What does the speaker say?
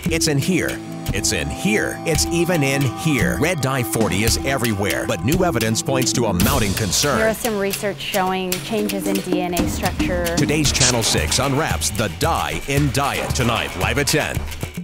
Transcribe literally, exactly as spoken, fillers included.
It's in here. It's in here. It's even in here. Red dye forty is everywhere, but new evidence points to a mounting concern. There is some research showing changes in D N A structure. Today's Channel six unwraps the dye in diet tonight, live at ten.